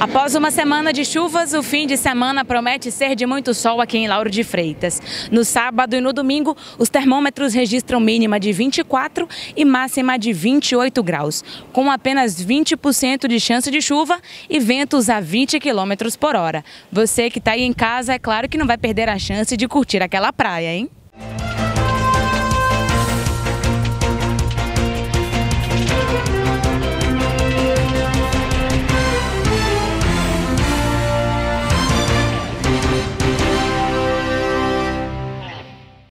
Após uma semana de chuvas, o fim de semana promete ser de muito sol aqui em Lauro de Freitas. No sábado e no domingo, os termômetros registram mínima de 24 e máxima de 28 graus, com apenas 20% de chance de chuva e ventos a 20 km por hora. Você que está aí em casa, é claro que não vai perder a chance de curtir aquela praia, hein?